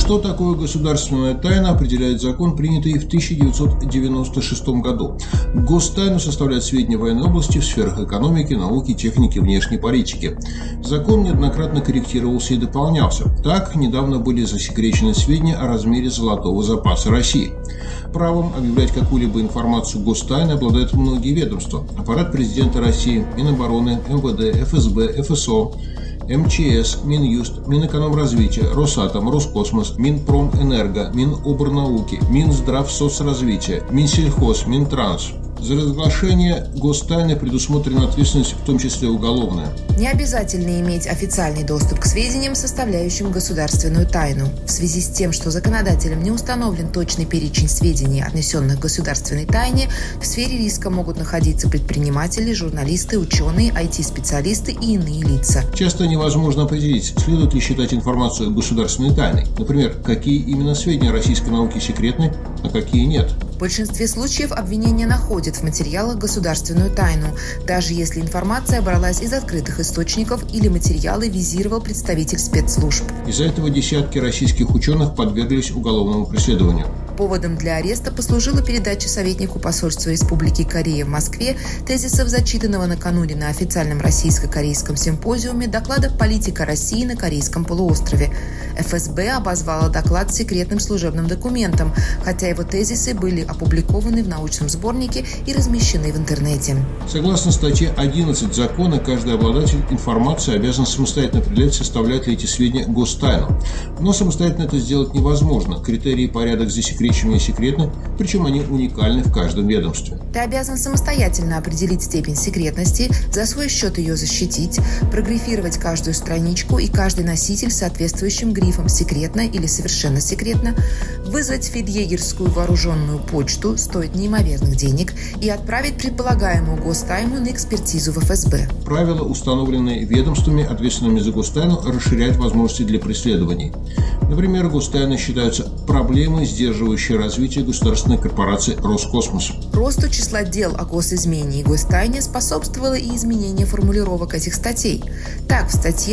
Что такое государственная тайна, определяет закон, принятый в 1996 году. Гостайну составляют сведения в военной области в сферах экономики, науки, техники, внешней политики. Закон неоднократно корректировался и дополнялся. Так, недавно были засекречены сведения о размере золотого запаса России. Правом объявлять какую-либо информацию гостайны обладают многие ведомства. Аппарат президента России, Минобороны, МВД, ФСБ, ФСО, МЧС, Минюст, Минэкономразвития, Росатом, Роскосмос, Минпромэнерго, Миноборнауки, Минздравсоцразвития, Минсельхоз, Минтранс. За разглашение гостайны предусмотрена ответственность, в том числе уголовная. Не обязательно иметь официальный доступ к сведениям, составляющим государственную тайну. В связи с тем, что законодателем не установлен точный перечень сведений, отнесенных к государственной тайне, в сфере риска могут находиться предприниматели, журналисты, ученые, IT-специалисты и иные лица. Часто невозможно определить, следует ли считать информацию государственной тайной. Например, какие именно сведения российской науки секретны, а какие нет. В большинстве случаев обвинения находят в материалах государственную тайну, даже если информация бралась из открытых источников или материалы визировал представитель спецслужб. Из-за этого десятки российских ученых подверглись уголовному преследованию. Поводом для ареста послужила передача советнику посольства Республики Корея в Москве тезисов зачитанного накануне на официальном российско-корейском симпозиуме доклада «Политика России на Корейском полуострове». ФСБ обозвала доклад секретным служебным документом, хотя его тезисы были опубликованы в научном сборнике и размещены в интернете. Согласно статье 11 закона, каждый обладатель информации обязан самостоятельно определять, составляют ли эти сведения гостайну. Но самостоятельно это сделать невозможно. Критерии и порядок засекречивания секретны, причем они уникальны в каждом ведомстве. Ты обязан самостоятельно определить степень секретности, за свой счет ее защитить, прографировать каждую страничку и каждый носитель соответствующим грифом «секретно» или «совершенно секретно», вызвать фельдъегерскую вооруженную почту, стоит неимоверных денег, и отправить предполагаемую гостайну на экспертизу в ФСБ. Правила, установленные ведомствами, ответственными за гостайну, расширяют возможности для преследований. Например, гостайной считаются проблемы, сдерживающие развитие государственной корпорации Роскосмос. Росту числа дел о госизмене и гостайне способствовало и изменение формулировок этих статей. Так, в статье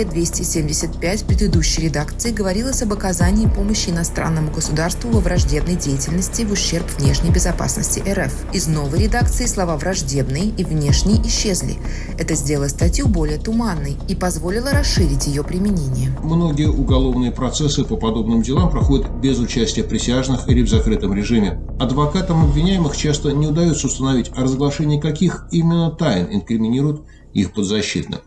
275 предыдущей редакции говорилось об оказании помощи иностранному государству во враждебной деятельности в ущерб внешней безопасности РФ. Из новой редакции слова «враждебный» и «внешний» исчезли. Это сделало статью более туманной и позволило расширить ее применение. Многие уголовные процессы по подобным делам проходят без участия присяжных или в закрытом режиме. Адвокатам обвиняемых часто не удается установить, о разглашении каких именно тайн инкриминируют их подзащитных.